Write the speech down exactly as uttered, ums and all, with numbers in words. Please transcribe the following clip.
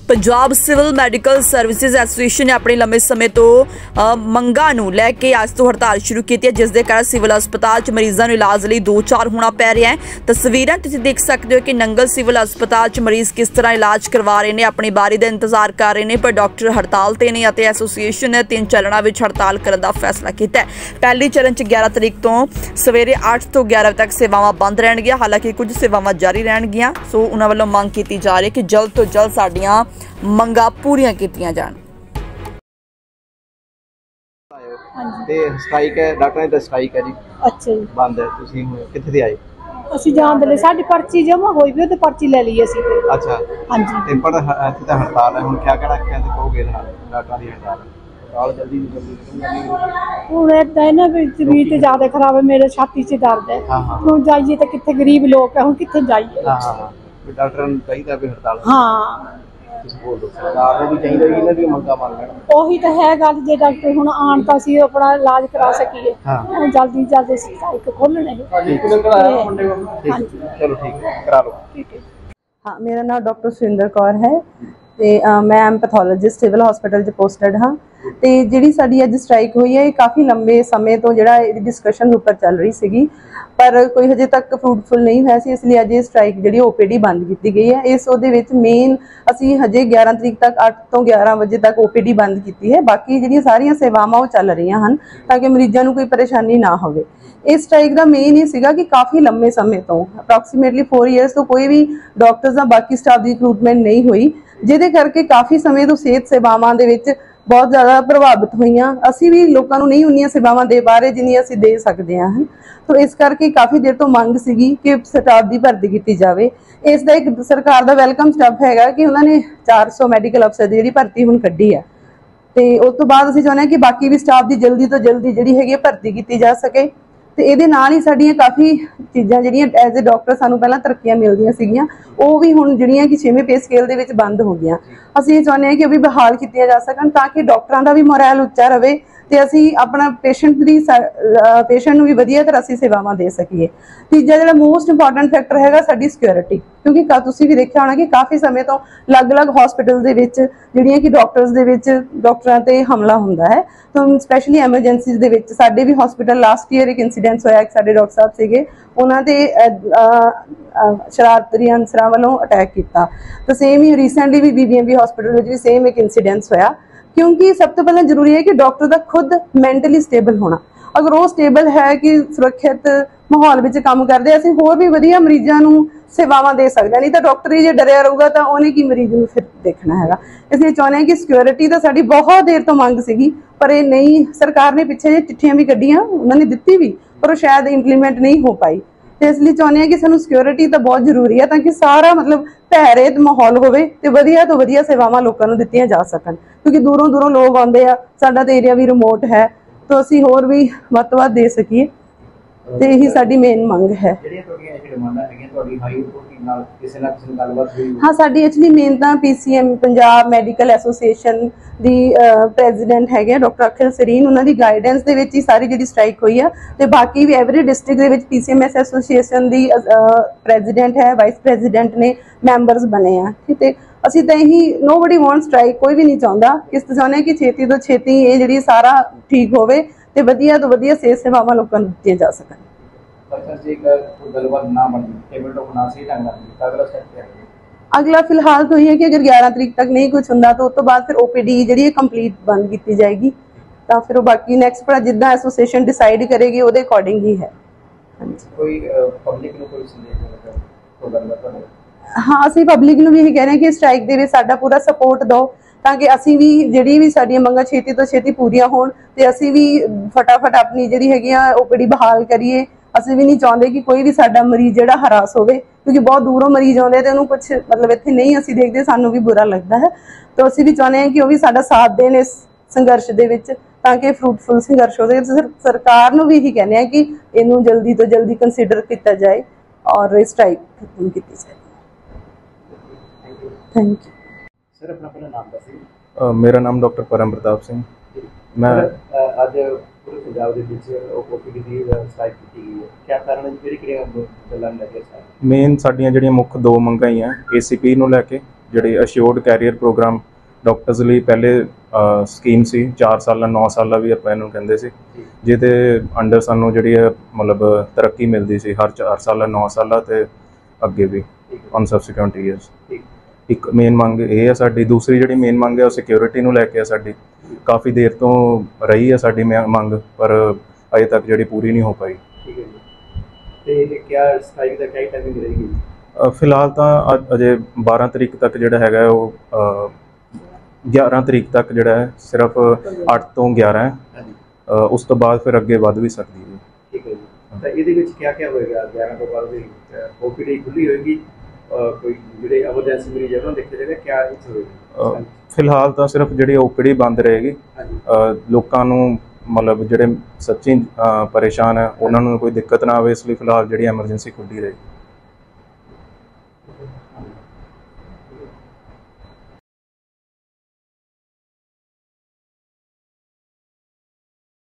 Punjab civil medical services association ने अपने लंबे समय तो मंगां नूं लैके अज तो हड़ताल शुरू की है, जिस दे कारण सिविल हस्पताल च मरीज़ां नूं इलाज लई दो चार होना पै रहा है। तस्वीरां तुसीं देख सकते हो कि नंगल सिविल हस्पताल च मरीज़ किस तरह इलाज करवा रहे हैं, अपनी बारी का इंतजार कर रहे हैं, पर डॉक्टर हड़ताल ते ने अते एसोसीएशन ने तीन चरणों में हड़ताल करने का फैसला किया है। पहली चरण च ग्यारह तरीक तो सवेरे आठ तो ग्यारह तक सेवावां बंद रहणगियां, हालांकि कुछ सेवावां जारी रहणगियां। सो उन्हां वल्लों मंग की जा रही है कि जल्द तो जल्द साडियां मंगां पूरीआं कीतियां जाण। ਤੇ ਸਟ੍ਰਾਈਕ ਹੈ ਡਾਕਟਰਾਂ ਦੀ ਸਟ੍ਰਾਈਕ ਹੈ ਜੀ। ਅੱਛਾ ਜੀ, ਬੰਦ ਹੈ। ਤੁਸੀਂ ਕਿੱਥੇ ਦੇ ਆਏ? ਅਸੀਂ ਜਾਣ ਦੇ ਲਈ ਸਾਡੀ ਪਰਚੀ ਜਮਾ ਹੋਈ ਵੀ ਉਹ ਤੇ ਪਰਚੀ ਲੈ ਲਈ ਅਸੀਂ। ਅੱਛਾ ਹਾਂਜੀ, ਤੇ ਪਰ ਇੱਥੇ ਤਾਂ ਹੜਤਾਲ ਹੈ, ਹੁਣ ਕੀ ਕਹਿਣਾ ਕਹਿੰਦੇ ਕਹੋਗੇ ਇਹਦੇ ਨਾਲ ਡਾਕਟਰਾਂ ਦੀ ਹੜਤਾਲ ਹੜਤਾਲ ਜਲਦੀ ਜਲਦੀ ਨਿਕਲਣੀ। ਹੁਣ ਏਦਾਂ ਹੈ ਨਾ ਵੀ ਤਬੀਅਤ ਜ਼ਿਆਦਾ ਖਰਾਬ ਹੈ, ਮੇਰੇ ਛਾਤੀ 'ਚ ਦਰਦ ਹੈ। ਹੁਣ ਜਾਈਏ ਤਾਂ ਕਿੱਥੇ, ਗਰੀਬ ਲੋਕ ਹੈ, ਹੁਣ ਕਿੱਥੇ ਜਾਈਏ। ਹਾਂ ਹਾਂ ਵੀ ਡਾਕਟਰਾਂ ਨੂੰ ਚਾਹੀਦਾ ਵੀ ਹੜਤਾਲ। ਹਾਂ ਤੁਸੀਂ ਬੋਲੋ ਸਰਕਾਰ ਨੂੰ ਵੀ ਚਾਹੀਦਾ ਵੀ ਇਹਨਾਂ ਦੀ ਮੰਗਾਂ ਮੰਨ ਲੈਣ। ਉਹੀ ਤਾਂ ਹੈ ਗੱਲ, ਜੇ ਡਾਕਟਰ ਹੁਣ ਆਉਣ ਤਾਂ ਅਸੀਂ ਆਪਣਾ ਇਲਾਜ ਕਰਾ ਸਕੀਏ। ਜਲਦੀ ਜਲਦੀ ਸਟ੍ਰਾਈਕ ਖੋਲ੍ਹਣੇ। ਚਲੋ ਠੀਕ ਹੈ, ਕਰਾ ਲਓ। ਠੀਕ ਹੈ। हाँ, मेरा नाम डॉक्टर सुरिंदर कौर है ते मैं एम पैथोलॉजिस्ट सिविल हॉस्पिटल च पोस्टड हाँ। तो जी साड़ी अज स्ट्राइक हुई है, काफ़ी लंबे समय तो जो डिस्कशन उपर चल रही सी, पर कोई हजे तक फ्रूटफुल नहीं हुआ सी, इसलिए अज स्ट्राइक जी ओ पी डी बंद की गई है। इस मेन असी हजे ग्यारह तरीक तक अठ तो ग्यारह बजे तक ओ पी डी बंद की है। बाकी जी सारिया सेवावां चल रही हैं ताकि मरीजों को कोई परेशानी ना हो। इस स्ट्राइक का मेन ये सीगा कि काफ़ी लंबे समय तो अप्रॉक्सीमेटली फोर ईयर्स तो कोई भी डॉक्टर्स या बाकी स्टाफ की रिक्रूटमेंट नहीं हुई, जिहदे करके काफ़ी समय तो सेहत सेवावां दे विच बहुत ज़्यादा प्रभावित हुई। असी भी लोगों को नहीं उन्नियां सेवावां दे पा रहे जिन्नियां असी दे सकते हैं। तो इस करके काफ़ी देर तो मंग सीगी कि स्टाफ की भर्ती की जाए। इसका एक सरकार का वैलकम स्टैप है कि उन्होंने चार सौ मैडिकल अफसर की जी भर्ती हुण कड्ढी है। तो उस तो बाद असीं चाहुंदे कि बाकी भी स्टाफ की जल्दी तो जल्दी जिहड़ी हैगी भर्ती की जा सके। तो ये ही साड़ियाँ काफ़ी चीज़ां जिहड़ियां एज ए डॉक्टर सानूं पहलां तरक्कियां मिलदियां सीगियां, वो भी हुण जिहड़ियां कि छेवें पे स्केल दे विच बंद हो गईयां। असीं ये चाहुंदे हां कि वो भी बहाल कीतियां जा सकन ताकि डॉक्टरां दा भी मोरल उच्चा रहे ते असीं अपना पेशेंट दी पेशेंट नूं भी वधिया तरह असीं सेवावां दे सकीए। तीजा जिहड़ा मोस्ट इंपॉर्टेंट फैक्टर हैगा साडी सिक्योरिटी, क्योंकि तुसीं भी देखिआ होना कि काफ़ी समय तो अलग अलग हॉस्पिटल दे विच जिहड़ियां कि डॉक्टर्स दे विच डॉक्टरां ते हमला हुंदा है। तो स्पैशली एमरजेंसीज दे विच साडे भी हॉस्पिटल लास्ट ईयर एक इंसीडेंस होया, एक साडे डॉक्टर साहब सीगे उन्हां ते शरारती अंसरां वालों अटैक किया। तो सेम ही रिसेंटली भी B B M B hospital में भी सेम एक इंसीडेंस होया, क्योंकि सब तो पहले जरूरी है कि डॉक्टर का खुद मैंटली स्टेबल होना। अगर वो स्टेबल है कि सुरक्षित माहौल में काम करते, असीं होर भी वधिया मरीजों नूं सेवावां दे सकते। नहीं तो डॉक्टर ही जो डरिया रहूगा तो उन्हें की मरीज नूं फिर देखना है। इसलिए चाहुंदे हां कि सिक्योरिटी तो साडी बहुत देर तो मंग सीगी, पर ये नहीं, सरकार ने पिछे जे चिट्ठियां भी कड्ढियां, उन्होंने दित्ती भी, पर वो शायद इंप्लीमेंट नहीं हो पाई। तो इसलिए चाहुंदे हां कि सानूं सिक्योरिटी तो बहुत जरूरी है ताकि सारा मतलब भैरहित माहौल होवे ते वधिया तो वधिया सेवावां लोकां नूं दित्तियां जा सकन, क्योंकि दूरों दूरों लोग आउंदे आ, साडा तो एरिया भी रिमोट है, तो असीं होर भी वध तों वध दे सकीए। ते यही साडी मेन मंग है। हाँ, साडी एक्चुअली मेन तो P C M Punjab medical association दी प्रेजिडेंट है डॉक्टर अखिल सरीन, उन्होंने गाइडेंस दे विच ही सारी जी स्ट्राइक हुई है। तो बाकी भी एवरी डिस्ट्रिक्ट दे विच P C M S association दी प्रेजिडेंट है, वाइस प्रेजिडेंट ने मैंबरस बने हैं। ठीक है, असीं तो यही नो बडी वॉन्ट स्ट्राइक, कोई भी नहीं चाहता। किस चाहते कि छेती तो छेती ये जी सारा ठीक होवे ते वधिया तो वधिया सेहत सेवावां लोकां नूं दित्तियां जा सकन। अगला फिलहाल तो ये है कि अगर ग्यारह तरीक तक नहीं कुछ हुंदा तो उस तो बाद फिर ओ पी डी जी कंप्लीट बंद की जाएगी। तो फिर बाकी नैक्सट पर जिद्दां एसोसीएशन डिसाइड करेगी वो अकॉर्डिंग ही है। हाँ, असीं पब्लिक नूं भी यही कह रहे हैं कि स्ट्राइक दे विच साडा पूरा सपोर्ट दो ताकि असीं भी जिहड़ी भी साडीआं मंगां छेती तो छेती पूरीआं होण ते असीं भी फटाफट अपनी जिहड़ी हैगी आ ओ पी डी बहाल करिए। असीं भी नहीं चाहते कि कोई भी साडा मरीज जिहड़ा हरास होवे, क्योंकि बहुत दूरों मरीज आउंदे ते उहनूं कुछ मतलब इत्थे नहीं असीं देखदे, सानूं भी बुरा लगदा है। तो असीं भी चाहुंदे हां कि वो भी साडा साथ देण इस संघर्ष दे विच ताकि फ्रूटफुल संघर्ष हो सके। सरकार नूं भी यही कहने हैं कि इहनूं जल्दी तो जल्दी कंसीडर किया जाए और स्ट्राइक खत्म की जाए। Thank you sir. अपना अपना नाम दस्सिए। मेरा नाम डॉक्टर परम प्रताप सिंह। मैं अज पूरे पंजाब दे विच ओपीडी दी स्ट्राइक की गई है, क्या कारण है? किहड़ी किहड़ियां गल्लां लैके? मेन साडियां जिहड़ियां मुख दो मंगां ही हैं, ए सी पी नूं लैके ਜਿਹੜੀ ਅਸ਼ੋਰਡ ਕੈਰੀਅਰ ਪ੍ਰੋਗਰਾਮ ਡਾਕਟਰਸ ਲਈ ਪਹਿਲੇ ਸਕੀਮ ਸੀ, ਚਾਰ ਸਾਲਾਂ ਨੌ ਸਾਲਾਂ ਵੀ ਆਪਾਂ ਇਹਨੂੰ ਕਹਿੰਦੇ ਸੀ, ਜਿਹਦੇ ਅੰਡਰ ਸਾਨੂੰ ਜਿਹੜੀ ਹੈ ਮਤਲਬ ਤਰੱਕੀ ਮਿਲਦੀ ਸੀ ਹਰ ਚਾਰ ਸਾਲਾਂ ਨੌ ਸਾਲਾਂ ਤੇ ਅੱਗੇ ਵੀ ਔਨ ਸਬਸੀਕੁਐਂਟ ਈਅਰਸ। ਇੱਕ ਮੇਨ ਮੰਗ ਇਹ ਹੈ ਸਾਡੀ। ਦੂਸਰੀ ਜਿਹੜੀ ਮੇਨ ਮੰਗ ਹੈ ਉਹ ਸਿਕਿਉਰਿਟੀ ਨੂੰ ਲੈ ਕੇ ਆ। ਸਾਡੀ ਕਾਫੀ ਦੇਰ ਤੋਂ ਰਹੀ ਹੈ ਸਾਡੀ ਮੰਗ, ਪਰ ਅਜੇ ਤੱਕ ਜਿਹੜੀ ਪੂਰੀ ਨਹੀਂ ਹੋ ਪਾਈ। ਠੀਕ ਹੈ ਜੀ। ਤੇ ਕਿਆ ਸਟ੍ਰਾਈਕ ਦਾ ਕਿਆ ਟਾਈਮਿੰਗ ਰਹੇਗੀ? ਫਿਲਹਾਲ ਤਾਂ ਅ- ਅਜੇ ਬਾਰਾਂ ਤਰੀਕ ਤੱਕ ਜਿਹੜਾ ਹੈਗਾ ਉਹ ਗਿਆਰਾਂ ਤਰੀਕ ਤੱਕ ਜਿਹੜਾ ਹੈ ਸਿਰਫ ਅੱਠ ਤੋਂ ਗਿਆਰਾਂ ਹੈ। ਹਾਂਜੀ। ਅ, ਉਸ ਤੋਂ ਬਾਅਦ ਫਿਰ ਅੱਗੇ ਵੱਧ ਵੀ ਸਕਦੀ ਹੈ। ਠੀਕ ਹੈ ਜੀ। ਤਾਂ ਇਹਦੇ ਵਿੱਚ ਕਿਆ ਕਿਆ ਹੋਏਗਾ? ਗਿਆਰਾਂ ਤੋਂ ਬਾਅਦ ਵੀ ਓਪੀਡੀ ਖੁੱਲੀ ਹੋਏਗੀ, ਅਹ ਕੋਈ ਜਿਹੜੇ ਐਮਰਜੈਂਸੀ ਮਰੀਜ਼ ਉਹਨਾਂ ਦੇਖੇ ਜਾਏਗਾ, ਕਿਆ ਇੱਥੇ ਹੋਏਗਾ? ਅ, ਫਿਲਹਾਲ ਤਾਂ ਸਿਰਫ ਜਿਹੜੀ ਓਪੀਡੀ ਬੰਦ ਰਹੇਗੀ। ਹਾਂਜੀ। ਅ, ਲੋਕਾਂ ਨੂੰ ਮਤਲਬ ਜਿਹੜੇ ਸੱਚੀ ਅ, ਪਰੇਸ਼ਾਨ ਹੈ ਉਹਨਾਂ ਨੂੰ ਕੋਈ ਦਿੱਕਤ ਨਾ ਆਵੇ, ਇਸ ਲਈ ਫਿਲਹਾਲ ਜਿਹੜੀ ਐਮਰਜੈਂਸੀ ਖੁੱਲੀ ਰਹੇਗੀ।